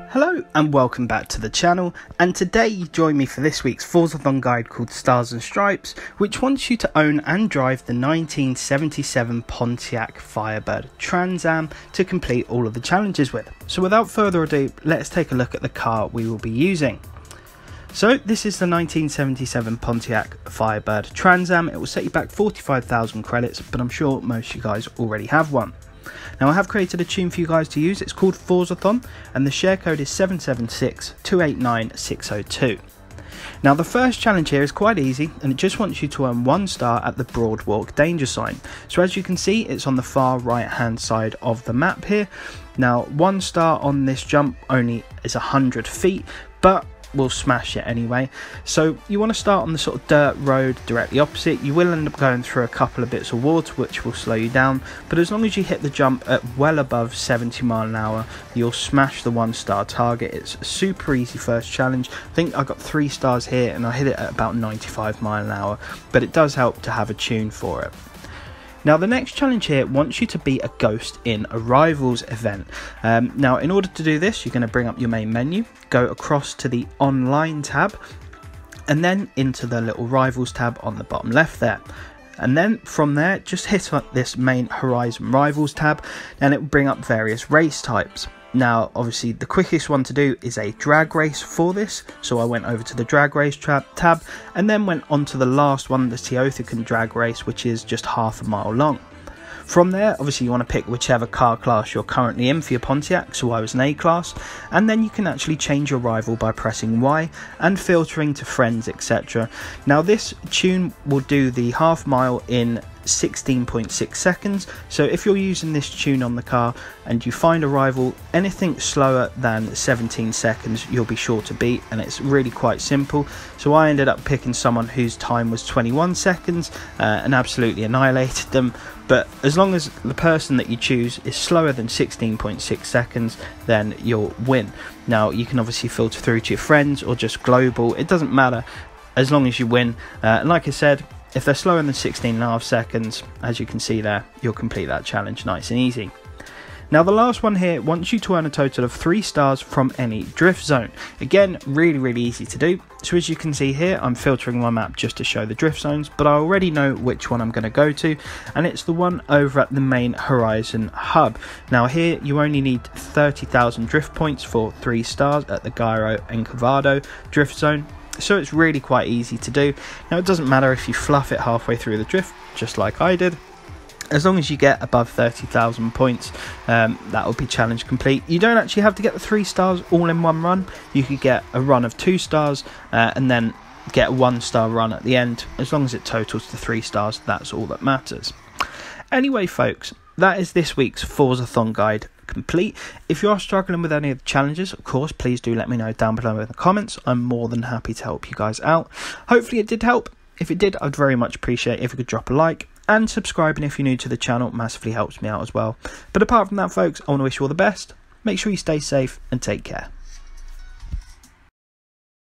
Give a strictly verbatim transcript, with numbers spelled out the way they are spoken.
Hello and welcome back to the channel, and today you join me for this week's Forzathon guide called Stars and Stripes, which wants you to own and drive the nineteen seventy-seven Pontiac Firebird Trans Am to complete all of the challenges with. So without further ado, let's take a look at the car we will be using. So this is the nineteen seventy-seven Pontiac Firebird Trans Am. It will set you back forty-five thousand credits, but I'm sure most of you guys already have one. Now I have created a tune for you guys to use. It's called Forzathon and the share code is seven seven six two eight nine six zero two. Now the first challenge here is quite easy and it just wants you to earn one star at the broadwalk danger sign. So as you can see, it's on the far right hand side of the map here. Now one star on this jump only is one hundred feet, but we'll smash it anyway. So you want to start on the sort of dirt road directly opposite. You will end up going through a couple of bits of water which will slow you down, but as long as you hit the jump at well above seventy mile an hour, you'll smash the one star target. It's a super easy first challenge. I think I got three stars here and I hit it at about ninety-five mile an hour, but it does help to have a tune for it. Now the next challenge here wants you to be a ghost in a Rivals event. Um, now in order to do this, you're going to bring up your main menu, go across to the online tab, and then into the little Rivals tab on the bottom left there. And then from there, just hit up this main Horizon Rivals tab and it will bring up various race types. Now obviously the quickest one to do is a drag race for this, so I went over to the drag race tab and then went on to the last one, the Teotihuacan drag race, which is just half a mile long. From there, obviously you want to pick whichever car class you're currently in for your Pontiac, so I was an A class, and then you can actually change your rival by pressing Y and filtering to friends, et cetera. Now this tune will do the half mile in sixteen point six seconds, so if you're using this tune on the car and you find a rival anything slower than seventeen seconds, you'll be sure to beat, and it's really quite simple. So I ended up picking someone whose time was twenty-one seconds uh, and absolutely annihilated them. But as long as the person that you choose is slower than sixteen point six seconds, then you'll win. Now you can obviously filter through to your friends or just global, it doesn't matter as long as you win. Uh, and like I said, if they're slower than sixteen and a half seconds, as you can see there, you'll complete that challenge nice and easy. Now the last one here wants you to earn a total of three stars from any drift zone. Again, really really easy to do. So as you can see here, I'm filtering my map just to show the drift zones, but I already know which one I'm going to go to, and it's the one over at the main Horizon hub. Now here you only need thirty thousand drift points for three stars at the Gyro and Cavado drift zone. So it's really quite easy to do. Now it doesn't matter if you fluff it halfway through the drift, just like I did. As long as you get above thirty thousand points, um, that will be challenge complete. You don't actually have to get the three stars all in one run. You could get a run of two stars uh, and then get a one star run at the end. As long as it totals to three stars, that's all that matters. Anyway folks, that is this week's Forzathon guide complete. If you are struggling with any of the challenges, of course, please do let me know down below in the comments. I'm more than happy to help you guys out. Hopefully it did help. If it did, I'd very much appreciate if you could drop a like, and subscribing if you're new to the channel massively helps me out as well. But apart from that folks, I want to wish you all the best. Make sure you stay safe and take care.